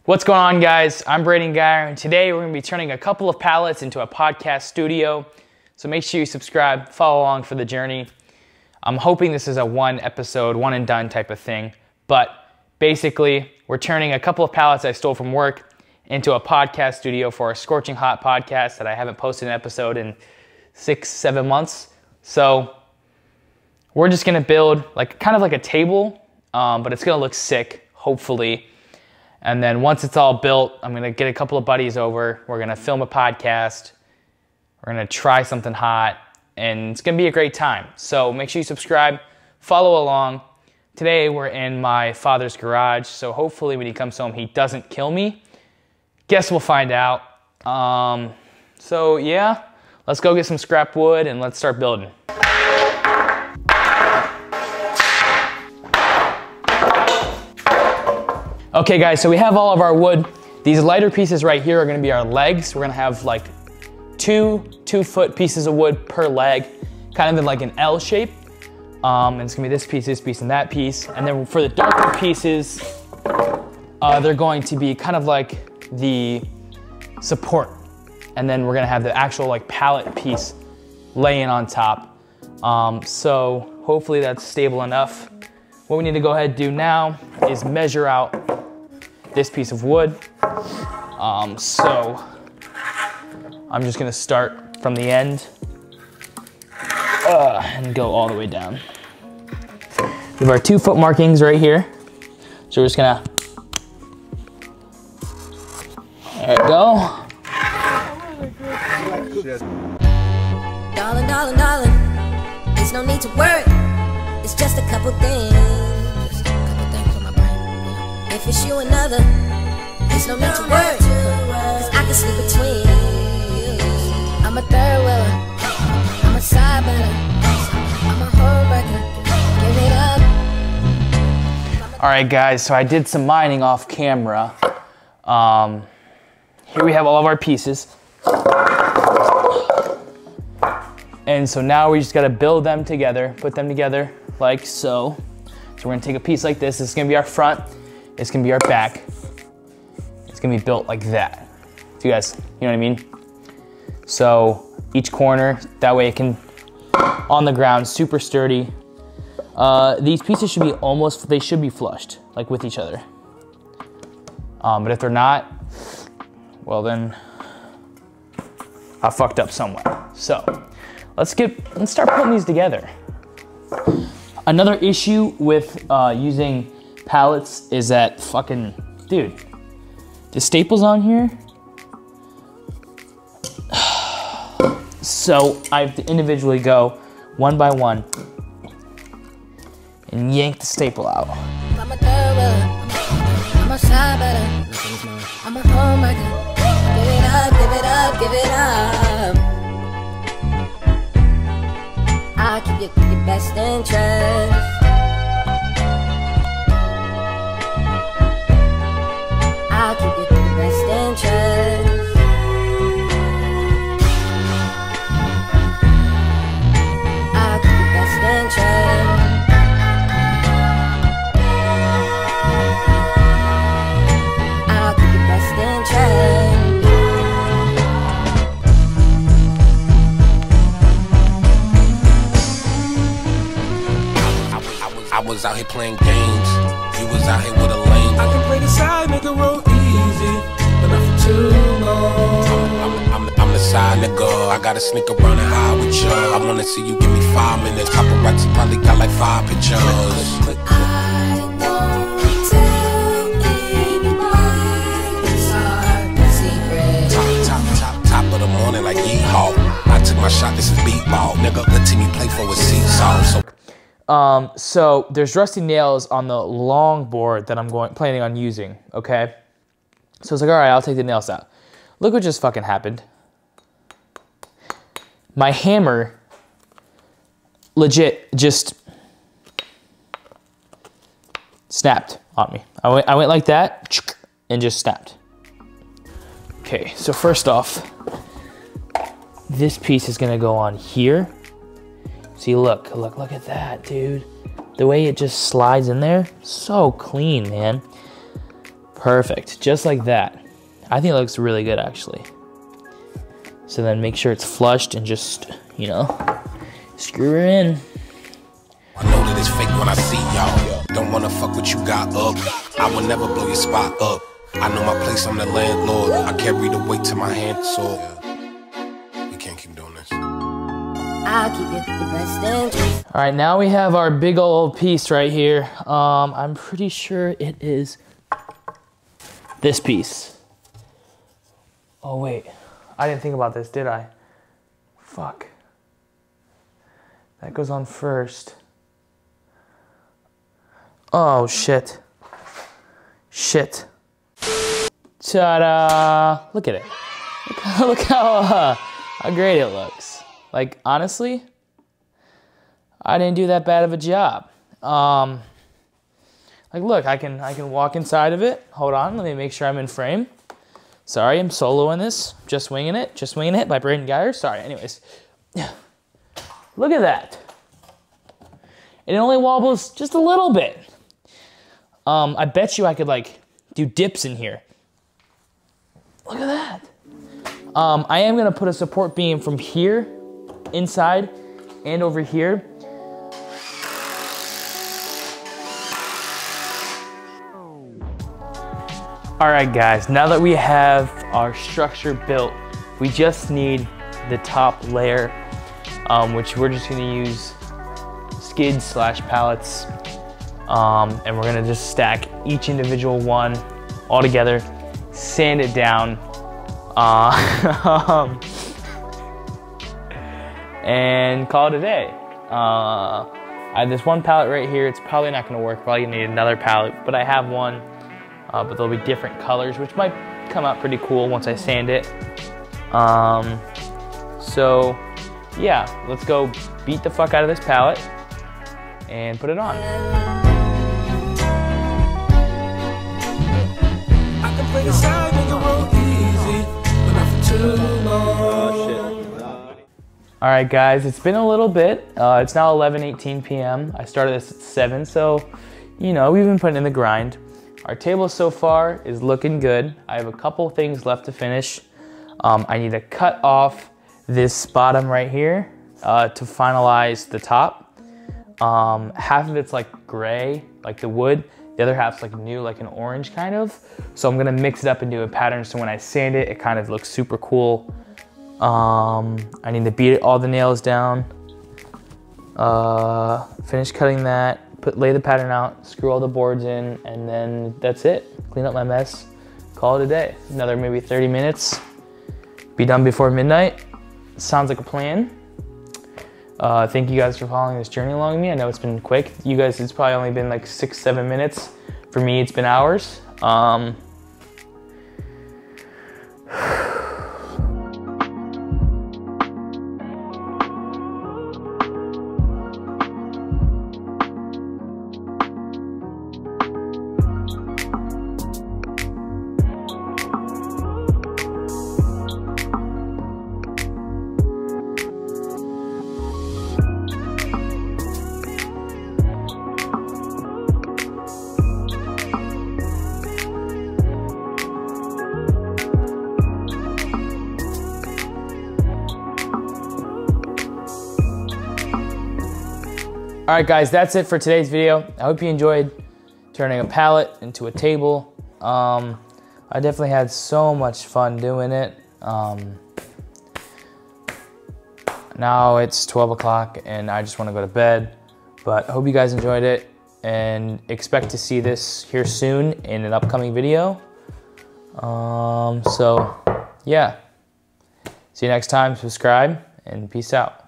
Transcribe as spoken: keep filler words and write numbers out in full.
What's going on, guys? I'm Braden Geyer, and today we're going to be turning a couple of pallets into a podcast studio. So make sure you subscribe, follow along for the journey. I'm hoping this is a one episode, one and done type of thing, but basically we're turning a couple of pallets I stole from work into a podcast studio for a scorching hot podcast that I haven't posted an episode in six, seven months. So we're just going to build like kind of like a table, um, but it's going to look sick, hopefully. And then once it's all built, I'm gonna get a couple of buddies over. We're gonna film a podcast. We're gonna try something hot, and it's gonna be a great time. So make sure you subscribe, follow along. Today we're in my father's garage, so hopefully when he comes home, he doesn't kill me. Guess we'll find out. Um, so yeah, let's go get some scrap wood and let's start building. Okay guys, so we have all of our wood. These lighter pieces right here are gonna be our legs. We're gonna have like two two foot pieces of wood per leg, kind of in like an L shape. Um, and it's gonna be this piece, this piece, and that piece. And then for the darker pieces, uh, they're going to be kind of like the support. And then we're gonna have the actual like pallet piece laying on top. Um, so hopefully that's stable enough. What we need to go ahead and do now is measure out this piece of wood. Um, so I'm just gonna start from the end uh, and go all the way down. We have our two foot markings right here. So we're just gonna, there we go. Darling, darling, darling, there's no need to worry. It's just a couple things. If it's you another, there's no need to worry, cause I can sleep between. I'm a third wheeler, I'm a side burner, I'm a homewrecker, give it up. Alright guys, so I did some mining off camera. Um, here we have all of our pieces. And so now we just gotta build them together, put them together like so. So we're gonna take a piece like this, this is gonna be our front. It's gonna be our back. It's gonna be built like that. So you guys, you know what I mean? So each corner, that way it can, on the ground, super sturdy. Uh, these pieces should be almost, they should be flushed, like with each other. Um, but if they're not, well then, I fucked up somewhere. So let's get, let's start putting these together. Another issue with uh, using pallets is that fucking, dude, the staples on here. So I have to individually go one by one and yank the staple out. I'm a third wheeler, I'm a side burner, I'm a homewrecker, give it up, give it up, give it up. I'll keep you your best interest. I'll keep you the best interest. I'll keep you best interest. I'll keep you best interest. I, I, was, I was out here playing games. You was out here with a lane. I can play the side, nigga, roll easy, but not for too long. I'm, I'm, I'm the side nigga. I gotta sneak around and hide with you. I wanna see you give me five minutes. Paparazzi probably got like five pictures. I won't tell anyone. It's our secret. Top, top, top, top of the morning like yeehaw. I took my shot. This is beat ball, nigga. The team you play for is seesaw. So. Um, so there's rusty nails on the long board that I'm going planning on using, okay? So it's like, all right, I'll take the nails out. Look what just fucking happened. My hammer legit just snapped on me. I went, I went like that and just snapped. Okay, so first off, this piece is gonna go on here. See, look, look, look at that, dude. The way it just slides in there, so clean, man. Perfect, just like that. I think it looks really good actually. So then make sure it's flushed and just, you know, screw her in. I know that it's fake when I see y'all. Don't wanna fuck what you got up. I will never blow your spot up. I know my place, I'm the landlord. I carry the weight to my hand, so we can't keep doing this. I'll keep it the best interest. All right, now we have our big old piece right here. Um, I'm pretty sure it is this piece. Oh wait, I didn't think about this, did I? Fuck. That goes on first. Oh shit. Shit. Ta-da! Look at it. Look how, look how, uh, how great it looks. Like, honestly, I didn't do that bad of a job. Um, like, look, I can I can walk inside of it. Hold on, let me make sure I'm in frame. Sorry, I'm soloing this. Just winging it. Just winging it by Braden Geyer. Sorry, anyways. Look at that. It only wobbles just a little bit. Um, I bet you I could, like, do dips in here. Look at that. Um, I am gonna put a support beam from here, inside, and over here. All right, guys, now that we have our structure built, we just need the top layer, um, which we're just gonna use skids slash pallets, um, and we're gonna just stack each individual one all together, sand it down, uh, and call it a day. Uh, I have this one pallet right here. It's probably not gonna work. Probably gonna need another pallet, but I have one. Uh, but there'll be different colors, which might come out pretty cool once I sand it. Um, so, yeah, let's go beat the fuck out of this pallet and put it on. I can play the side, make it roll easy, but not for too long. All right, guys, it's been a little bit. Uh, it's now eleven eighteen p m I started this at seven, so, you know, we've been putting in the grind. Our table so far is looking good. I have a couple things left to finish. Um, I need to cut off this bottom right here uh, to finalize the top. Um, half of it's like gray, like the wood. The other half's like new, like an orange kind of. So I'm gonna mix it up into a pattern so when I sand it, it kind of looks super cool. Um, I need to beat all the nails down. Uh, finish cutting that. Put, lay the pattern out, screw all the boards in, and then that's it. Clean up my mess, call it a day. Another maybe thirty minutes, be done before midnight. Sounds like a plan. Uh, thank you guys for following this journey along with me. I know it's been quick. You guys, it's probably only been like six, seven minutes. For me, it's been hours. Um, All right, guys, that's it for today's video. I hope you enjoyed turning a pallet into a table. Um, I definitely had so much fun doing it. Um, now it's twelve o'clock and I just want to go to bed, but I hope you guys enjoyed it and expect to see this here soon in an upcoming video. Um, so yeah, see you next time, subscribe, and peace out.